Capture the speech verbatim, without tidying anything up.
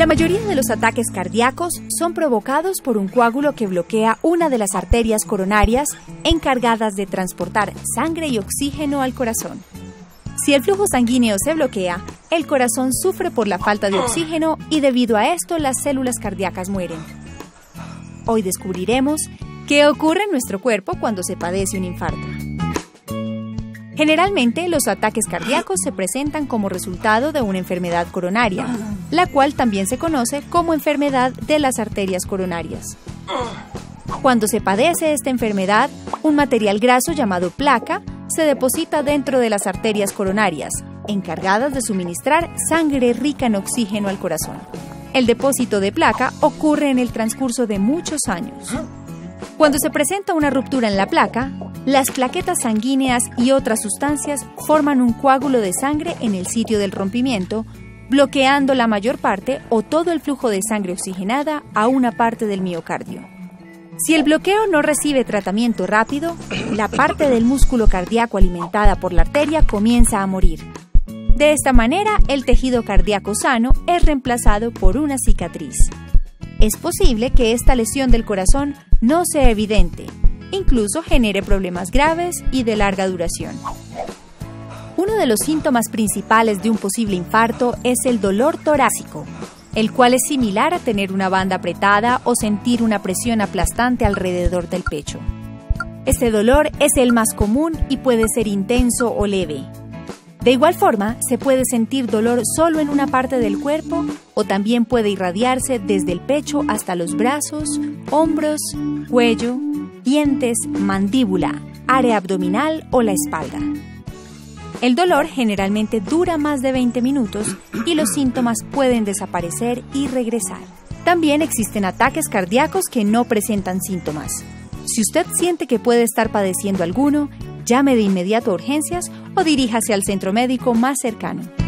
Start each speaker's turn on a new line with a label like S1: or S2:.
S1: La mayoría de los ataques cardíacos son provocados por un coágulo que bloquea una de las arterias coronarias encargadas de transportar sangre y oxígeno al corazón. Si el flujo sanguíneo se bloquea, el corazón sufre por la falta de oxígeno y debido a esto las células cardíacas mueren. Hoy descubriremos qué ocurre en nuestro cuerpo cuando se padece un infarto. Generalmente, los ataques cardíacos se presentan como resultado de una enfermedad coronaria, la cual también se conoce como enfermedad de las arterias coronarias. Cuando se padece esta enfermedad, un material graso llamado placa se deposita dentro de las arterias coronarias, encargadas de suministrar sangre rica en oxígeno al corazón. El depósito de placa ocurre en el transcurso de muchos años. Cuando se presenta una ruptura en la placa, las plaquetas sanguíneas y otras sustancias forman un coágulo de sangre en el sitio del rompimiento, bloqueando la mayor parte o todo el flujo de sangre oxigenada a una parte del miocardio. Si el bloqueo no recibe tratamiento rápido, la parte del músculo cardíaco alimentada por la arteria comienza a morir. De esta manera, el tejido cardíaco sano es reemplazado por una cicatriz. Es posible que esta lesión del corazón no sea evidente, incluso genere problemas graves y de larga duración. Uno de los síntomas principales de un posible infarto es el dolor torácico, el cual es similar a tener una banda apretada o sentir una presión aplastante alrededor del pecho. Este dolor es el más común y puede ser intenso o leve. De igual forma, se puede sentir dolor solo en una parte del cuerpo o también puede irradiarse desde el pecho hasta los brazos, hombros, cuello, dientes, mandíbula, área abdominal o la espalda. El dolor generalmente dura más de veinte minutos y los síntomas pueden desaparecer y regresar. También existen ataques cardíacos que no presentan síntomas. Si usted siente que puede estar padeciendo alguno, llame de inmediato a urgencias o diríjase al centro médico más cercano.